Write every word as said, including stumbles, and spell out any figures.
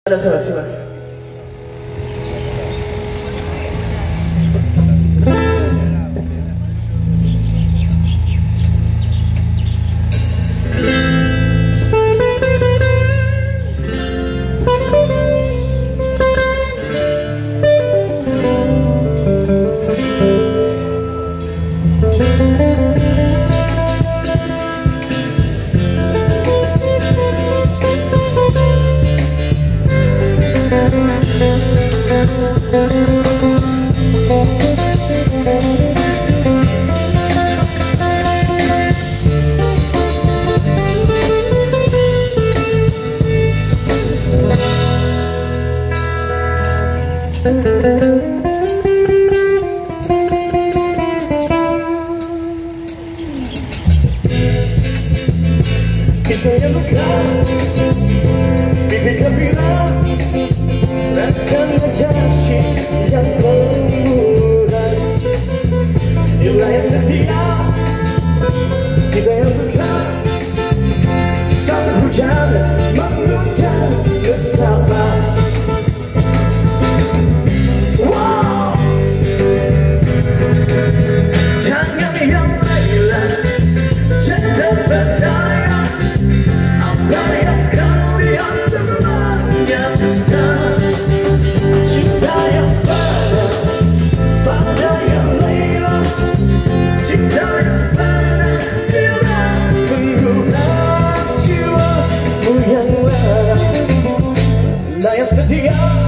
Ada salah sila. Kisahnya bukan bibir bilang akan menjadi yang kemudian di wilayah setia kita yang bukan saat hujan mengundang nestapa. Wow, jangan yang bilang jangan berdaya. Apa yang kau lihat sebenarnya dusta. Cinta yang pada, pada yang lelah. Cinta yang pada, bila mengguna jiwamu yang lara. Daya setia